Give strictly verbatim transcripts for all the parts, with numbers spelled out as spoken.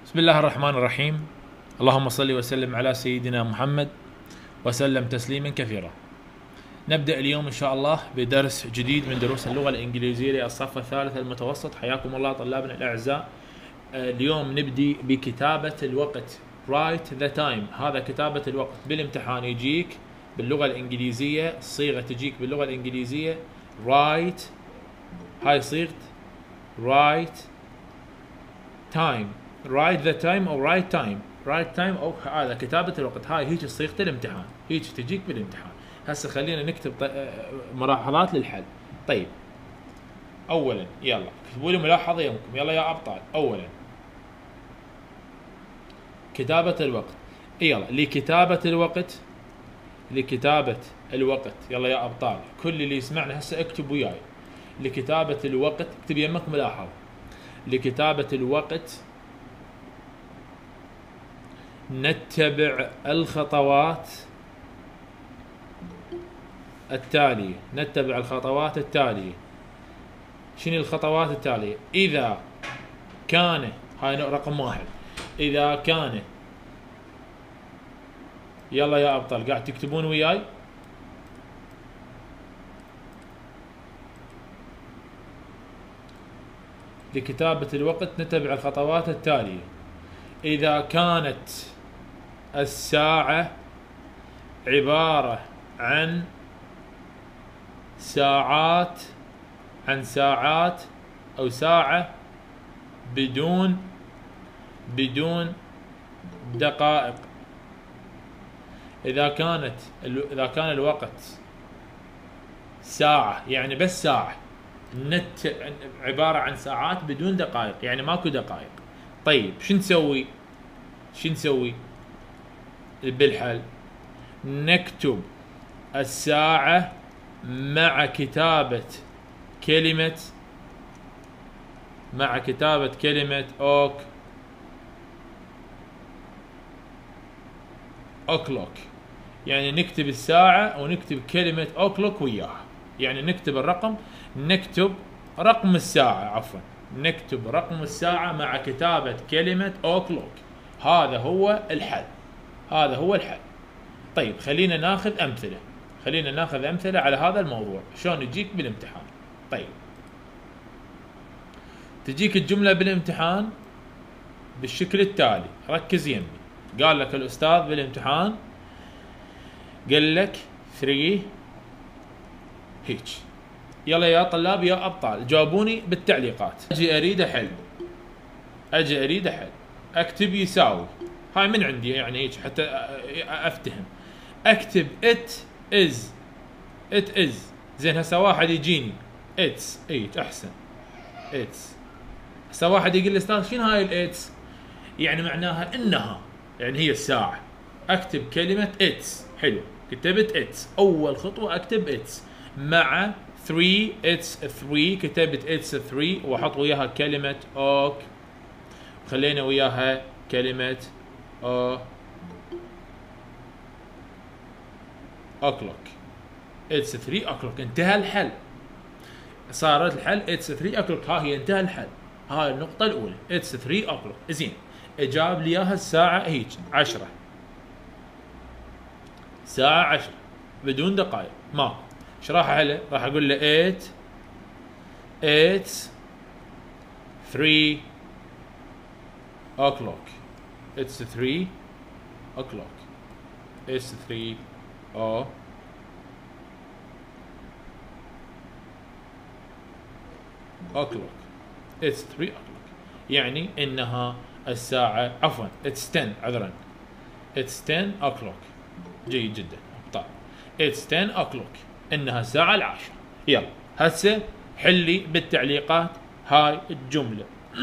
بسم الله الرحمن الرحيم. اللهم صل وسلم على سيدنا محمد وسلم تسليما كثيرا. نبدأ اليوم إن شاء الله بدرس جديد من دروس اللغة الإنجليزية للصف الثالث المتوسط. حياكم الله طلابنا الأعزاء. اليوم نبدي بكتابة الوقت. write the time. هذا كتابة الوقت. بالامتحان يجيك باللغة الإنجليزية صيغة تجيك باللغة الإنجليزية write. هاي صيغة write time. write the time أو write time. write time أو هذا كتابة الوقت. هاي هيك صيغة الامتحان، هيك تجيك بالامتحان. هسه خلينا نكتب ملاحظات للحل. طيب أولا يلا اكتبوا لي ملاحظة يومكم، يلا يا أبطال. أولا كتابة الوقت. يلا لكتابة الوقت، لكتابة الوقت. يلا يا أبطال كل اللي يسمعنا هسه اكتب وياي. لكتابة الوقت اكتب يمك ملاحظة. لكتابة الوقت نتبع الخطوات التالية. نتبع الخطوات التالية. شنو الخطوات التالية؟ إذا كان، هاي رقم واحد، إذا كان، يلا يا أبطال قاعد تكتبون وياي. لكتابة الوقت نتبع الخطوات التالية. إذا كانت الساعة عبارة عن ساعات عن ساعات أو ساعة بدون بدون دقائق. إذا كانت إذا كان الوقت ساعة يعني بس ساعة، نت عبارة عن ساعات بدون دقائق يعني ماكو دقائق. طيب شو نسوي؟ شو نسوي بالحل؟ نكتب الساعة مع كتابة كلمة مع كتابة كلمة اوك اوكلوك. يعني نكتب الساعة ونكتب كلمة اوكلوك وياها. يعني نكتب الرقم، نكتب رقم الساعة عفوا نكتب رقم الساعة مع كتابة كلمة اوكلوك. هذا هو الحل. هذا هو الحل. طيب خلينا ناخذ أمثلة. خلينا ناخذ أمثلة على هذا الموضوع شلون يجيك بالامتحان. طيب تجيك الجملة بالامتحان بالشكل التالي. ركز يمي. قال لك الأستاذ بالامتحان قال لك ثري هيك. يلا يا طلاب يا أبطال جاوبوني بالتعليقات. أجي أريد أحل أجي أريد أحل أكتب يساوي. هاي من عندي يعني هيك حتى أفتهم. أكتب it is it is. زين هسه واحد يجيني it's هيك أحسن it's. هسه واحد يقول لي أستاذ شنو هاي الإتس؟ يعني معناها إنها، يعني هي الساعة. أكتب كلمة it's. حلو كتبت it's. أول خطوة أكتب it's مع three. it's three. كتبت it's three وأحط وياها كلمة اوك. خلينا وياها كلمة او o'clock. it's three o'clock. انتهى الحل. صارت الحل it's three o'clock. ها هي انتهى الحل. هاي النقطة الأولى it's three o'clock. زين جاب لي اياها الساعة هيك عشرة. ساعة عشرة بدون دقائق ما. ايش راح احله؟ راح اقول له eight it's three o'clock. it's three o'clock. it's three o'clock. it's three o'clock. يعني انها الساعة عفوا it's ten عذرا it's ten o'clock. جيد جدا طيب it's ten o'clock انها الساعة العاشرة. يلا هسه حلي بالتعليقات هاي الجملة.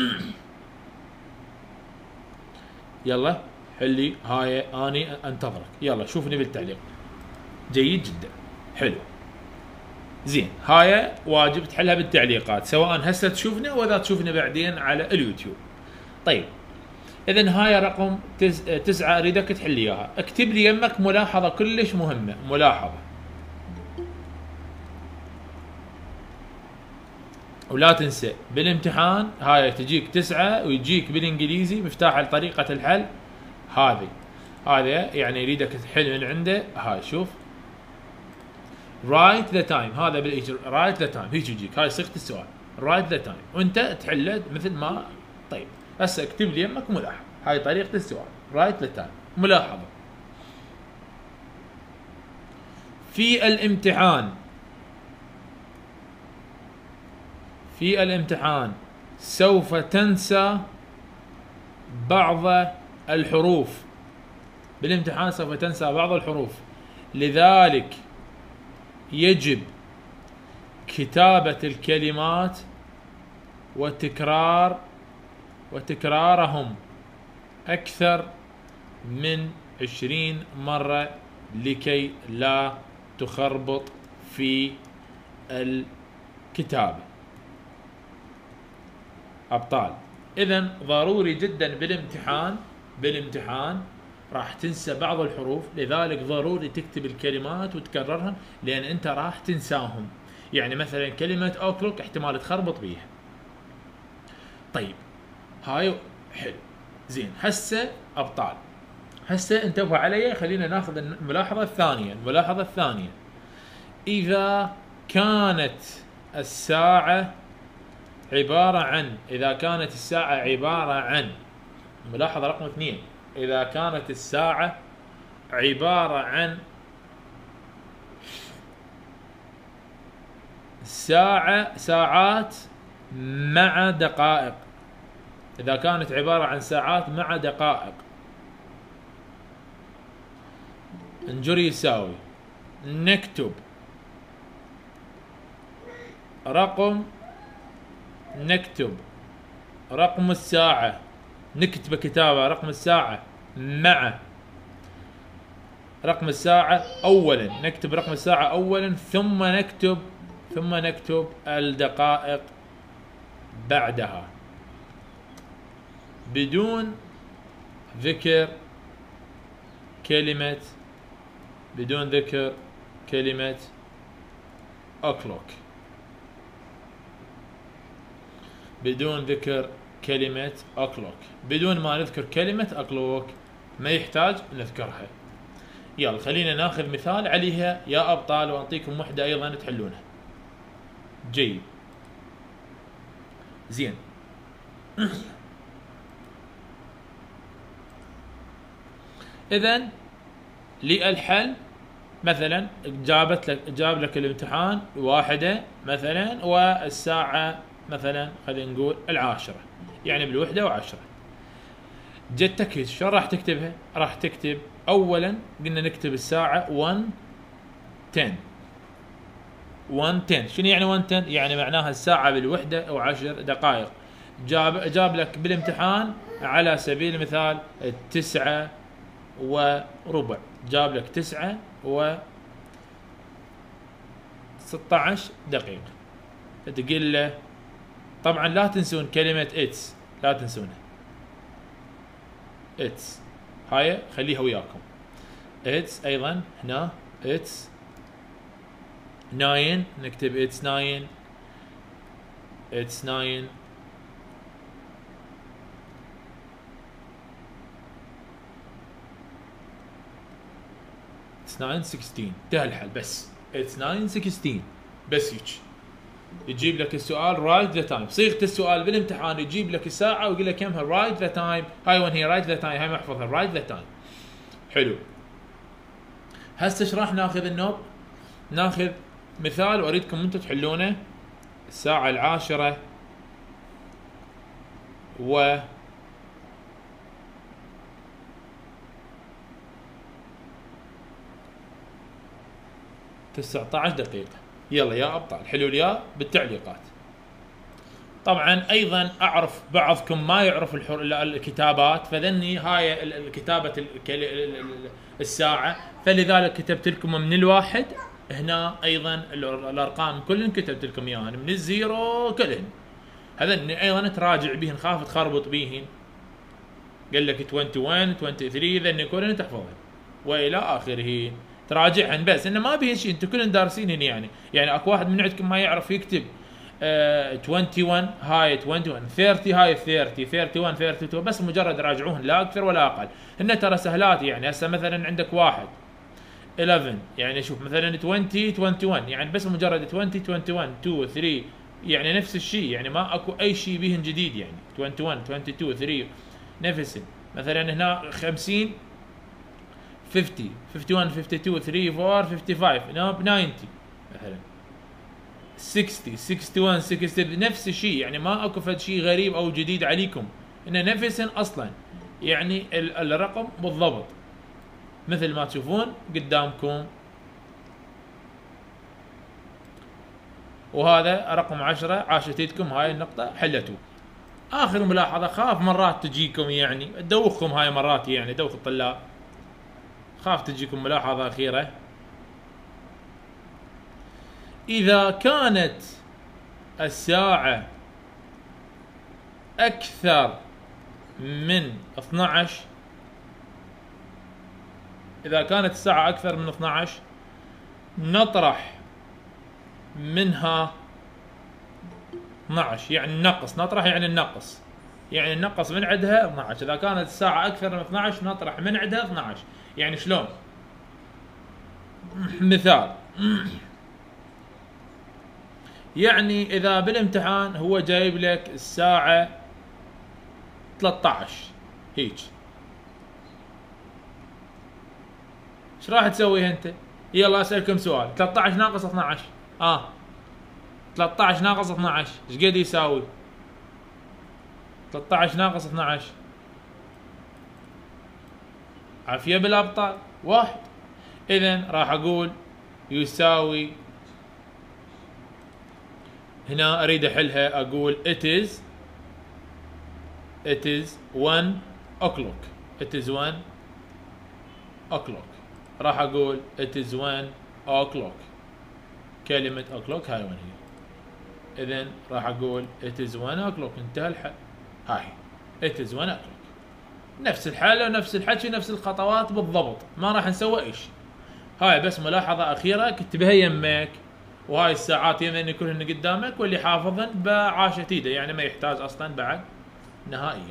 يلا حلي هاي اني انتظرك. يلا شوفني بالتعليق. جيد جدا حلو. زين هاي واجب تحلها بالتعليقات سواء هسه تشوفنا او اذا تشوفنا بعدين على اليوتيوب. طيب اذا هاي رقم تس... تسعة اريدك تحل اياها. اكتب لي يمك ملاحظة كلش مهمة. ملاحظة ولا تنسى بالامتحان هاي تجيك تسعة ويجيك بالانجليزي مفتاح طريقة الحل هذه. هذا يعني يريدك تحل من عنده. هاي شوف رايت ذا تايم، هذا بالاجر رايت ذا تايم هيك يجيك، هاي صيغة السؤال رايت ذا تايم وانت تحله مثل ما. طيب هسه اكتب لي يمك ملاحظة، هاي طريقة السؤال رايت ذا تايم ملاحظة. في الامتحان في الامتحان سوف تنسى بعض الحروف، بالامتحان سوف تنسى بعض الحروف، لذلك يجب كتابة الكلمات وتكرار وتكرارهم أكثر من عشرين مرة لكي لا تخربط في الكتابة. أبطال، إذن ضروري جدا بالامتحان بالامتحان راح تنسى بعض الحروف، لذلك ضروري تكتب الكلمات وتكررها لأن أنت راح تنساهم. يعني مثلا كلمة أوكلوك احتمال تخربط بيها. طيب هاي حلو زين. هسه أبطال، هسه انتبهوا علي، خلينا ناخذ الملاحظة الثانية. الملاحظة الثانية إذا كانت الساعة عبارة عن إذا كانت الساعة عبارة عن ملاحظة رقم اثنين، إذا كانت الساعة عبارة عن ساعة ساعات مع دقائق، إذا كانت عبارة عن ساعات مع دقائق، نجري يساوي نكتب رقم نكتب رقم الساعة، نكتب كتابة رقم الساعة مع رقم الساعة أولا، نكتب رقم الساعة أولا ثم نكتب ثم نكتب الدقائق بعدها بدون ذكر كلمة بدون ذكر كلمة أوكلوك بدون ذكر كلمة أوكلوك بدون ما نذكر كلمة أوكلوك ما يحتاج نذكرها. يلا خلينا ناخذ مثال عليها يا أبطال وأعطيكم وحدة أيضا تحلونها. جيد زين. إذن للحل مثلا جابت لك جاب لك الامتحان واحدة مثلا والساعة مثلا خلينا نقول العاشرة، يعني بالوحدة وعشرة. جتك شو راح تكتبها؟ راح تكتب أولا قلنا نكتب الساعة واحد عشرة واحد عشرة. شنو يعني واحد عشرة؟ يعني معناها الساعة بالوحدة أو عشر دقائق. جاب جاب لك بالامتحان على سبيل المثال التسعة وربع، جاب لك تسعة و ستة عشر دقيقة. تقول له طبعا لا تنسون كلمة اتس، لا تنسونها اتس، هاي خليها وياكم. اتس ايضا هنا اتس ناين، نكتب اتس ناين اتس ناين اتس ناين ستاشر. انتهى الحل بس اتس ناين ستاشر بس هيك. يجيب لك السؤال رايت ذا تايم، صيغه السؤال بالامتحان يجيب لك الساعه ويقول لك كمها رايت ذا تايم. هاي وين هي رايت ذا تايم، هاي محفظها رايت ذا تايم. حلو. هسه ايش راح ناخذ النوب؟ ناخذ مثال واريدكم انتم تحلونه. الساعه العاشره و تسعة عشر دقيقه. يلا يا ابطال حلو اليا بالتعليقات. طبعا ايضا اعرف بعضكم ما يعرف الحر... الكتابات، فذني هاي الكتابه الساعه، فلذلك كتبت لكم من الواحد هنا. ايضا الارقام كلهن كتبت لكم اياها من الزيرو كلهن، هذن ايضا تراجع بهن، خاف تخربط بهن. قال لك واحد وعشرين واحد وعشرين ذن كلهن تحفظهن والى اخره، تراجعهن بس انه ما بهن شيء، انتم كلهم دارسينهن. يعني يعني اكو واحد من عندكم ما يعرف يكتب آه واحد وعشرين هاي واحد وعشرين، ثلاثين هاي ثلاثين، واحد وثلاثين ثلاثين واحد، بس مجرد راجعوهن لا اكثر ولا اقل. هن ترى سهلات يعني. هسه مثلا عندك واحد احد عشر، يعني شوف مثلا عشرين واحد وعشرين، يعني بس مجرد عشرين واحد وعشرين اثنين ثلاثة، يعني نفس الشيء، يعني ما اكو اي شيء بيهن جديد يعني. واحد وعشرين اثنين ثلاثة نفسهم. مثلا هنا خمسين خمسين واحد وخمسين اثنين اثنين ثلاثة أربعة خمسة خمسة، هنا ب تسعين مثلا ستين ستين واحد ستين، نفس الشيء يعني. ما اكو فد شيء غريب او جديد عليكم، ان نفسهم اصلا يعني الرقم بالضبط مثل ما تشوفون قدامكم. وهذا رقم عشرة، عاشت ايدكم هاي النقطة حلتوه. اخر ملاحظة، خاف مرات تجيكم يعني تدوخكم هاي مرات، يعني دوخ الطلاب، خاف تجيكم ملاحظة اخيرة. اذا كانت الساعة اكثر من اثني عشر، اذا كانت الساعة اكثر من اثني عشر نطرح منها اثني عشر، يعني نقص. نطرح يعني النقص، يعني النقص من عندها اثني عشر. اذا كانت الساعة اكثر من اثني عشر نطرح من عندها اثني عشر. يعني شلون؟ مثال، يعني اذا بالامتحان هو جايب لك الساعة ثلاثة عشر هيك، ايش راح تسوي انت؟ يلا اسالكم سؤال، ثلاثة عشر ناقص اثني عشر، اه ثلاثة عشر ناقص اثني عشر ايش قد يساوي؟ ثلاثة عشر ناقص اثني عشر عافية بالابطال واحد. اذا راح اقول يساوي، هنا اريد احلها، اقول it is it is one o'clock it is one o'clock. راح اقول it is one o'clock، كلمة o'clock هاي وين هي؟ اذا راح اقول it is one o'clock، انتهى الحل. هاي it is one o'clock، نفس الحالة ونفس الحكي نفس الخطوات بالضبط، ما راح نسوي اي شيء. هاي بس ملاحظة اخيرة كتبها يمك، وهاي الساعات يمين كلهن قدامك، واللي حافظن بعاشة ايده، يعني ما يحتاج اصلا بعد نهائيا.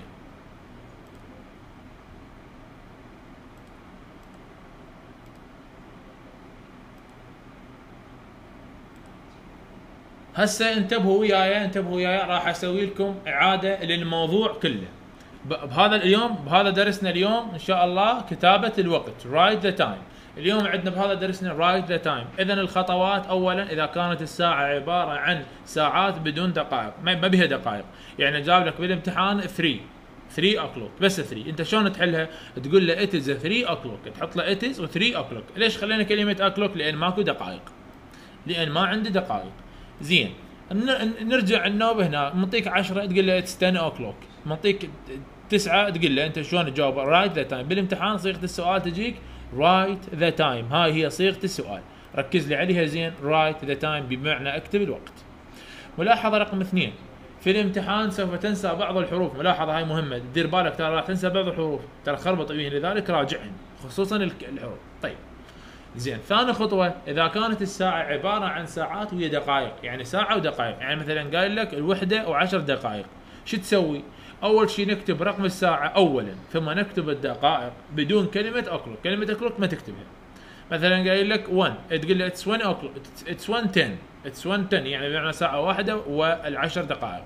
هسه انتبهوا وياي انتبهوا وياي، راح اسوي لكم اعادة للموضوع كله. بهذا اليوم بهذا درسنا اليوم ان شاء الله كتابة الوقت، write the time. اليوم عندنا بهذا درسنا write the time. اذا الخطوات، اولا اذا كانت الساعة عبارة عن ساعات بدون دقائق، ما بها دقائق، يعني جاب لك بالامتحان ثلاثة ثلاثة o'clock بس ثلاثة، انت شلون تحلها؟ تقول له it is ثلاثة o'clock، تحط له it is و ثلاثة o'clock. ليش خلينا كلمة o'clock؟ لان ماكو دقائق، لان ما عندي دقائق. زين، نرجع النوبة هنا، منطيك عشرة تقول له it's ten o'clock، منطيك تسعة تقول له انت شلون تجاوب write the time. بالامتحان صيغة السؤال تجيك write the time، هاي هي صيغة السؤال، ركز لي عليها زين. write the time بمعنى اكتب الوقت. ملاحظة رقم اثنين، في الامتحان سوف تنسى بعض الحروف، ملاحظة هاي مهمة، دير بالك ترى راح تنسى بعض الحروف، ترى خربط بيهن، لذلك راجعهن خصوصا الحروف. طيب زين، ثاني خطوة، إذا كانت الساعة عبارة عن ساعات وهي دقائق، يعني ساعة ودقائق، يعني مثلا قايل لك الوحدة وعشر دقائق، شو تسوي؟ أول شيء نكتب رقم الساعة أولا، ثم نكتب الدقائق بدون كلمة أكلوك، كلمة أكلوك ما تكتبها. مثلا قايل لك واحد، تقول له اتس واحد أكلوك، اتس واحد عشرة، اتس واحد عشرة، يعني بمعنى ساعة واحدة والعشر دقائق.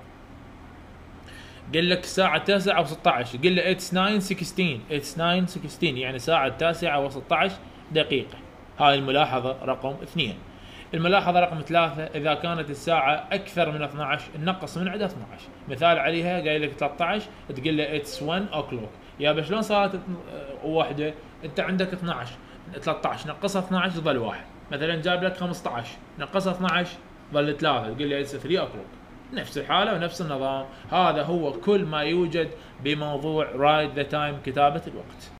قال لك الساعة التاسعة وستة عشر، قل له اتس تسعة ستاشر، اتس تسعة ستاشر، يعني ساعة التاسعة وستة عشر دقيقة. هاي الملاحظة رقم اثنين. الملاحظة رقم ثلاثة، إذا كانت الساعة أكثر من اثني عشر نقص من عدد اثني عشر. مثال عليها قايل لك ثلاثة عشر، تقول له اتس واحد o'clock، يا شلون صارت واحدة؟ أنت عندك اثني عشر، ثلاثة عشر نقصها اثني عشر ظل واحد. مثلا جاب لك خمسة عشر نقصها اثني عشر ظل ثلاثة، تقول له اتس ثلاثة o'clock. نفس الحالة ونفس النظام. هذا هو كل ما يوجد بموضوع write the time، كتابة الوقت.